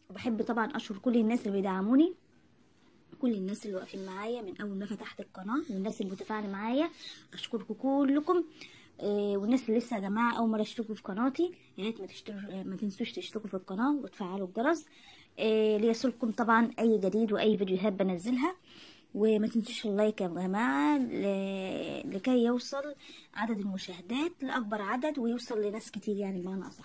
وبحب طبعا اشكر كل الناس اللي بيدعموني، كل الناس اللي واقفين معايا من اول ما فتحت القناه، والناس اللي متفاعله معايا اشكركم كلكم. والناس اللي لسه يا جماعه اول مره يشتركوا في قناتي، يا ريت ما تنسوش تشتركوا في القناه وتفعلوا الجرس ليصلكم طبعا اي جديد واي فيديوهات بنزلها. وما تنسوش اللايك يا جماعه لكي يوصل عدد المشاهدات لاكبر عدد ويوصل لناس كتير، يعني بمعنى اصح.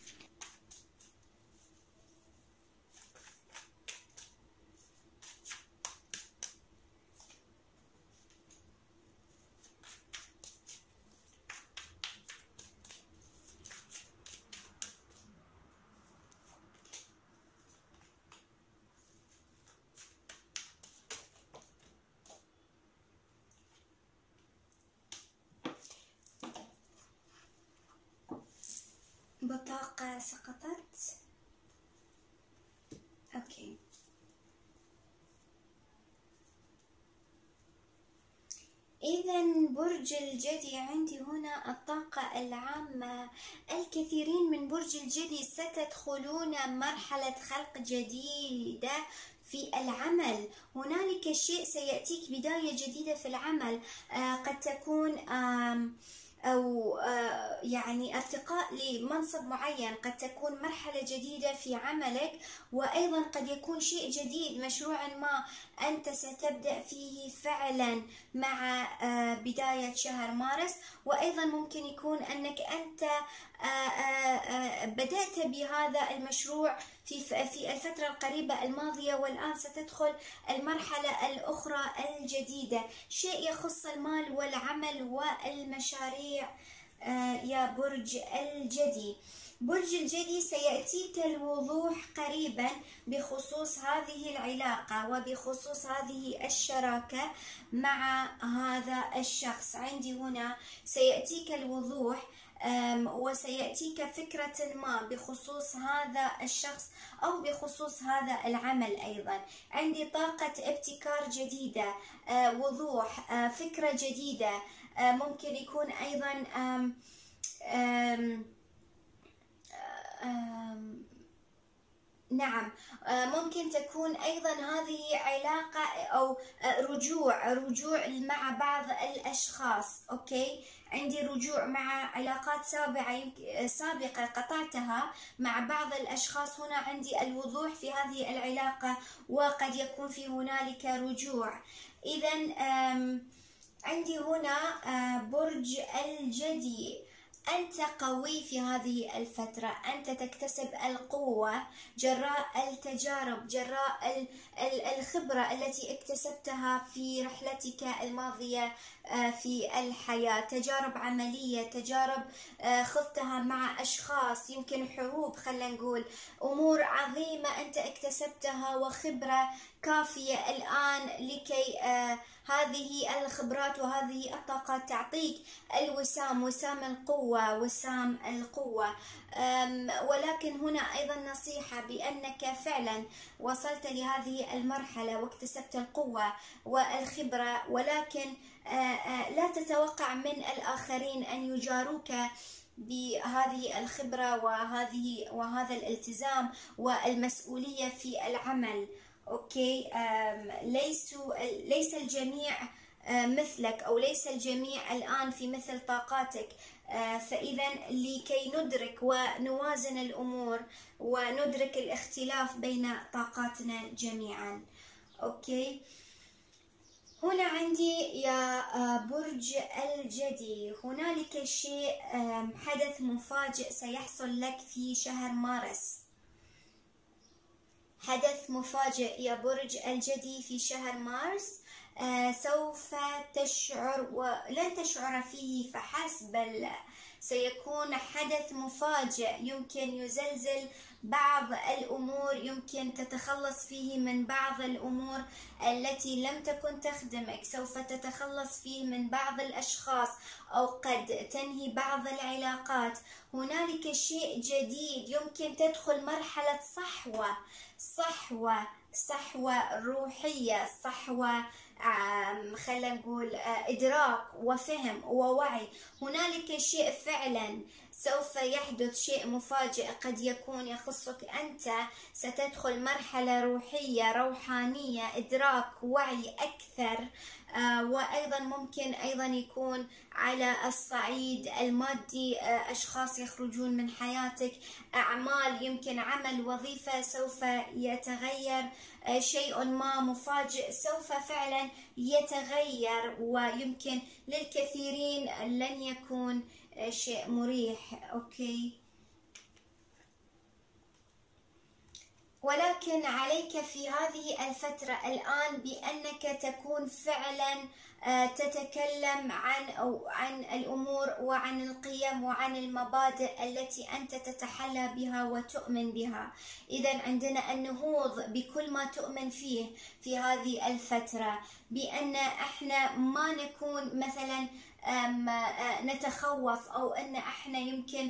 بطاقة سقطت. اوكي، إذا برج الجدي عندي هنا الطاقة العامة. الكثيرين من برج الجدي ستدخلون مرحلة خلق جديدة في العمل. هنالك شيء سيأتيك بداية جديدة في العمل، قد تكون أو يعني ارتقاء لمنصب معين، قد تكون مرحلة جديدة في عملك، وأيضا قد يكون شيء جديد، مشروع ما أنت ستبدأ فيه فعلا مع بداية شهر مارس. وأيضا ممكن يكون أنك أنت بدأت بهذا المشروع في الفترة القريبة الماضية، والآن ستدخل المرحلة الأخرى الجديدة، شيء يخص المال والعمل والمشاريع. يا برج الجدي، برج الجدي سيأتيك الوضوح قريبا بخصوص هذه العلاقة وبخصوص هذه الشراكة مع هذا الشخص. عندي هنا سيأتيك الوضوح وسيأتيك فكرة ما بخصوص هذا الشخص أو بخصوص هذا العمل. أيضا عندي طاقة ابتكار جديدة، وضوح، فكرة جديدة. ممكن يكون أيضا نعم، ممكن تكون أيضا هذه علاقة أو رجوع مع بعض الأشخاص. أوكي، عندي رجوع مع علاقات سابقة قطعتها مع بعض الأشخاص. هنا عندي الوضوح في هذه العلاقة وقد يكون في هنالك رجوع. إذا عندي هنا برج الجدي، أنت قوي في هذه الفترة، أنت تكتسب القوة جراء التجارب، جراء الخبرة التي اكتسبتها في رحلتك الماضية في الحياة، تجارب عملية، تجارب خضتها مع أشخاص، يمكن حروب، خلينا نقول أمور عظيمة أنت اكتسبتها وخبرة كافية الآن لكي هذه الخبرات وهذه الطاقات تعطيك الوسام، وسام القوة، وسام القوة. ولكن هنا أيضا نصيحة بأنك فعلا وصلت لهذه المرحلة واكتسبت القوة والخبرة، ولكن لا تتوقع من الآخرين أن يجاروك بهذه الخبرة وهذا الالتزام والمسؤولية في العمل. أوكي، ليس الجميع مثلك، أو ليس الجميع الآن في مثل طاقاتك. فإذا لكي ندرك ونوازن الأمور وندرك الاختلاف بين طاقاتنا جميعا. أوكي، هنا عندي يا برج الجدي هنالك شيء، حدث مفاجئ سيحصل لك في شهر مارس. حدث مفاجئ يا برج الجدي في شهر مارس، سوف تشعر ولن تشعر فيه فحسب، بل سيكون حدث مفاجئ يمكن يزلزل بعض الأمور، يمكن تتخلص فيه من بعض الأمور التي لم تكن تخدمك، سوف تتخلص فيه من بعض الأشخاص، أو قد تنهي بعض العلاقات. هنالك شيء جديد، يمكن تدخل مرحلة صحوة روحية، صحوة خلينا نقول إدراك وفهم ووعي. هنالك شيء فعلا سوف يحدث شيء مفاجئ قد يكون يخصك أنت، ستدخل مرحلة روحية روحانية، إدراك وعي أكثر. وأيضا ممكن أيضا يكون على الصعيد المادي، أشخاص يخرجون من حياتك، أعمال، يمكن عمل، وظيفة سوف يتغير، شيء ما مفاجئ سوف فعلا يتغير، ويمكن للكثيرين لن يكون شيء مريح. أوكي، ولكن عليك في هذه الفترة الآن بأنك تكون فعلا تتكلم عن الأمور وعن القيم وعن المبادئ التي أنت تتحلى بها وتؤمن بها. إذا عندنا النهوض بكل ما تؤمن فيه في هذه الفترة، بأن احنا ما نكون مثلا نتخوف، أو أن احنا يمكن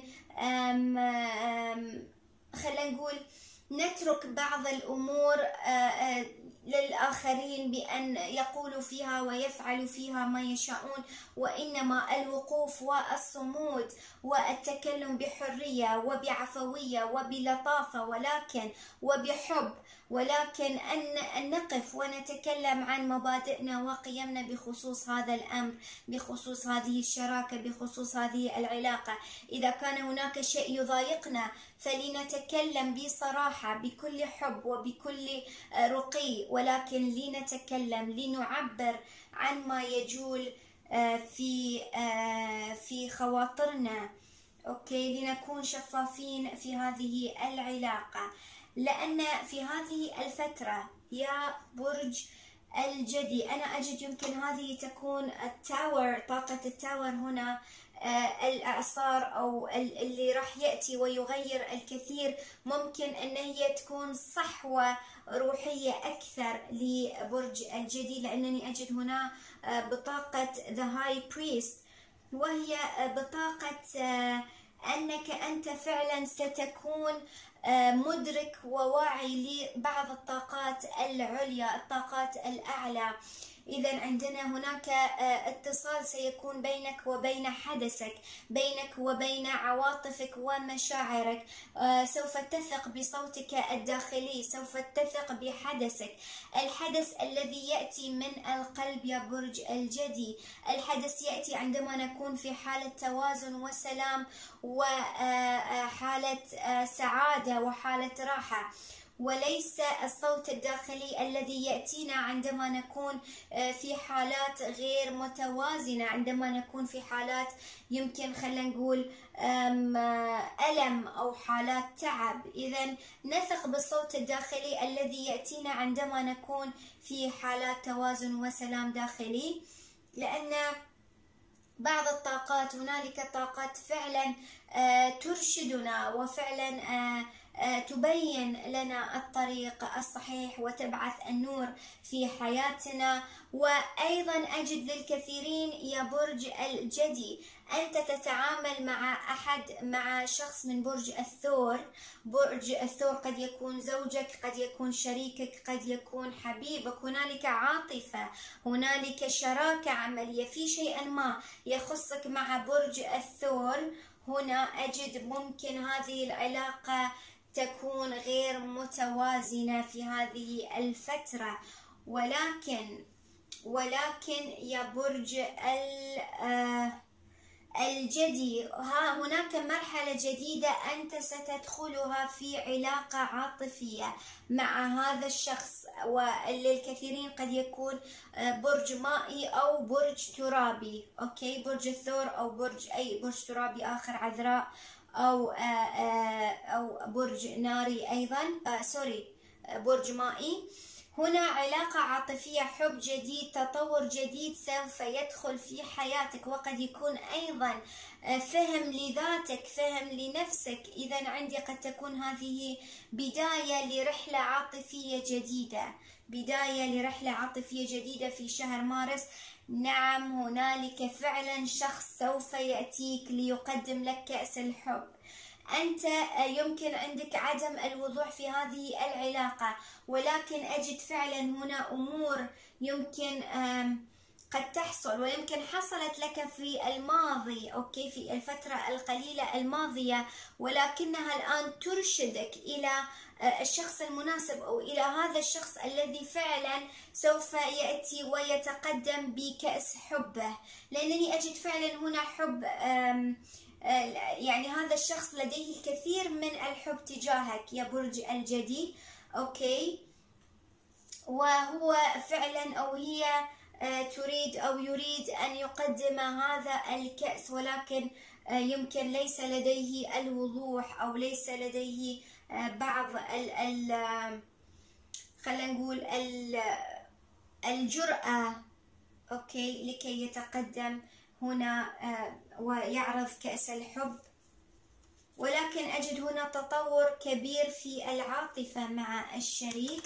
خلينا نقول نترك بعض الأمور للآخرين بأن يقولوا فيها ويفعلوا فيها ما يشاءون، وإنما الوقوف والصمود والتكلم بحرية وبعفوية وبلطافة، ولكن وبحب، ولكن أن نقف ونتكلم عن مبادئنا وقيمنا بخصوص هذا الأمر، بخصوص هذه الشراكة، بخصوص هذه العلاقة. إذا كان هناك شيء يضايقنا فلنتكلم بصراحة، بكل حب وبكل رقي، ولكن لنتكلم، لنعبر عن ما يجول في خواطرنا. أوكي، لنكون شفافين في هذه العلاقة، لأن في هذه الفترة يا برج الجدي أنا أجد يمكن هذه تكون التاور، طاقة التاور هنا، الإعصار أو اللي راح يأتي ويغير الكثير، ممكن أن هي تكون صحوة روحية أكثر لبرج الجدي، لأنني أجد هنا بطاقة The High Priest، وهي بطاقة أنك أنت فعلا ستكون مدرك وواعي لبعض الطاقات العليا، الطاقات الأعلى. إذا عندنا هناك اتصال سيكون بينك وبين حدثك، بينك وبين عواطفك ومشاعرك، سوف تثق بصوتك الداخلي، سوف تثق بحدثك، الحدث الذي يأتي من القلب يا برج الجدي. الحدث يأتي عندما نكون في حالة توازن وسلام وحالة سعادة وحالة راحة، وليس الصوت الداخلي الذي يأتينا عندما نكون في حالات غير متوازنة، عندما نكون في حالات يمكن خلينا نقول ألم أو حالات تعب. إذا نثق بالصوت الداخلي الذي يأتينا عندما نكون في حالات توازن وسلام داخلي، لأن بعض الطاقات، هنالك طاقات فعلا ترشدنا وفعلا تبين لنا الطريق الصحيح وتبعث النور في حياتنا. وأيضا أجد للكثيرين يا برج الجدي أنت تتعامل مع شخص من برج الثور. برج الثور قد يكون زوجك، قد يكون شريكك، قد يكون حبيبك، هنالك عاطفة، هنالك شراكة عملية في شيء ما يخصك مع برج الثور. هنا أجد ممكن هذه العلاقة تكون غير متوازنة في هذه الفترة، ولكن يا برج الجدي هناك مرحلة جديدة أنت ستدخلها في علاقة عاطفية مع هذا الشخص، وللكثيرين قد يكون برج مائي أو برج ترابي. أوكي، برج الثور أو أي برج ترابي آخر، عذراء أو برج ناري أيضا، برج مائي. هنا علاقة عاطفية، حب جديد، تطور جديد سوف يدخل في حياتك، وقد يكون أيضا فهم لذاتك، فهم لنفسك. إذا عندي قد تكون هذه بداية لرحلة عاطفية جديدة، بداية لرحلة عاطفية جديدة في شهر مارس. نعم، هنالك فعلا شخص سوف يأتيك ليقدم لك كأس الحب. أنت يمكن عندك عدم الوضوح في هذه العلاقة، ولكن أجد فعلا هنا أمور يمكن قد تحصل ويمكن حصلت لك في الماضي، أوكي، في الفترة القليلة الماضية، ولكنها الآن ترشدك إلى الشخص المناسب أو إلى هذا الشخص الذي فعلا سوف يأتي ويتقدم بكأس حبه، لأنني أجد فعلا هنا حب، يعني هذا الشخص لديه الكثير من الحب تجاهك يا برج الجدي، أوكي، وهو فعلا أو هي تريد أو يريد أن يقدم هذا الكأس، ولكن يمكن ليس لديه الوضوح أو ليس لديه بعض خلينا نقول الجرأة، أوكي، لكي يتقدم هنا ويعرض كأس الحب. ولكن أجد هنا تطور كبير في العاطفة مع الشريك.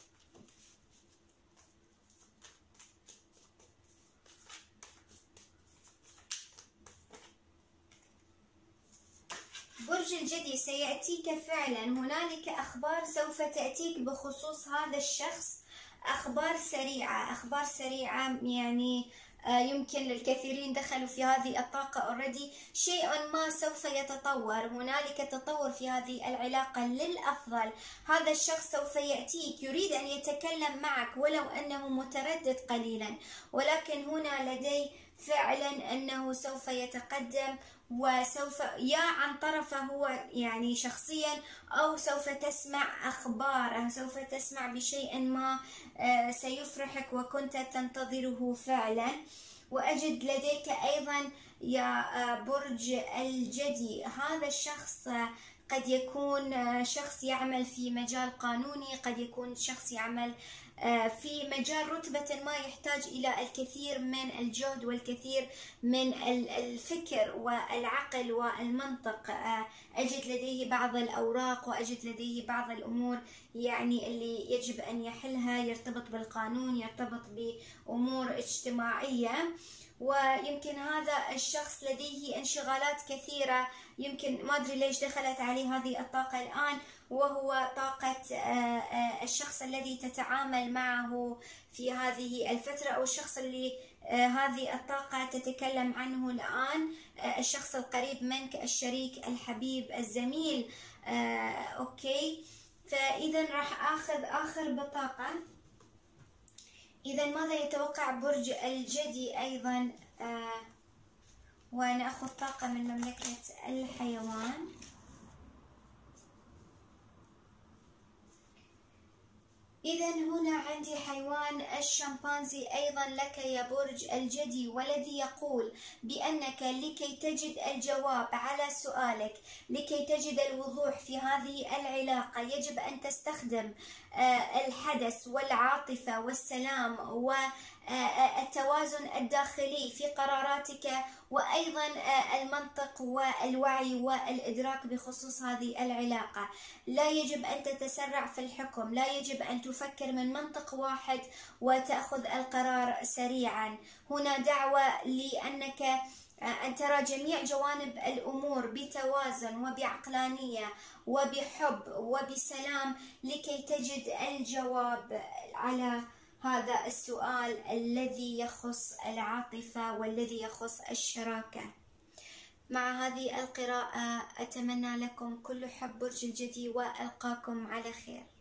برج الجدي، سيأتيك فعلا هنالك أخبار سوف تأتيك بخصوص هذا الشخص، أخبار سريعة، أخبار سريعة، يعني يمكن للكثيرين دخلوا في هذه الطاقة already، شيء ما سوف يتطور، هنالك تطور في هذه العلاقة للأفضل. هذا الشخص سوف يأتيك يريد أن يتكلم معك ولو أنه متردد قليلا، ولكن هنا لدي فعلا أنه سوف يتقدم، وسوف يا عن طرفه هو يعني شخصيا، أو سوف تسمع أخبار، سوف تسمع بشيء ما سيفرحك وكنت تنتظره فعلا. وأجد لديك أيضا يا برج الجدي هذا الشخص قد يكون شخص يعمل في مجال قانوني، قد يكون شخص يعمل في مجال رتبة ما يحتاج إلى الكثير من الجهد والكثير من الفكر والعقل والمنطق. أجد لديه بعض الأوراق وأجد لديه بعض الأمور يعني اللي يجب أن يحلها، يرتبط بالقانون، يرتبط بأمور اجتماعية. ويمكن هذا الشخص لديه انشغالات كثيرة، يمكن ما أدري ليش دخلت عليه هذه الطاقة الآن، وهو طاقة الشخص الذي تتعامل معه في هذه الفترة، أو الشخص اللي هذه الطاقة تتكلم عنه الآن، الشخص القريب منك، الشريك، الحبيب، الزميل، أوكي. فإذا راح أخذ آخر بطاقة. إذا ماذا يتوقع برج الجدي أيضا؟ ونأخذ طاقة من مملكة الحيوان. إذا هنا عندي حيوان الشمبانزي أيضا لك يا برج الجدي، والذي يقول بأنك لكي تجد الجواب على سؤالك، لكي تجد الوضوح في هذه العلاقة، يجب أن تستخدم الحدث والعاطفة والسلام والتوازن الداخلي في قراراتك، وأيضا المنطق والوعي والإدراك بخصوص هذه العلاقة. لا يجب أن تتسرع في الحكم، لا يجب أن تفكر من منطق واحد وتأخذ القرار سريعا. هنا دعوة لأنك أن ترى جميع جوانب الأمور بتوازن وبعقلانية وبحب وبسلام، لكي تجد الجواب على هذا السؤال الذي يخص العاطفة والذي يخص الشراكة. مع هذه القراءة أتمنى لكم كل حب برج الجدي، وألقاكم على خير.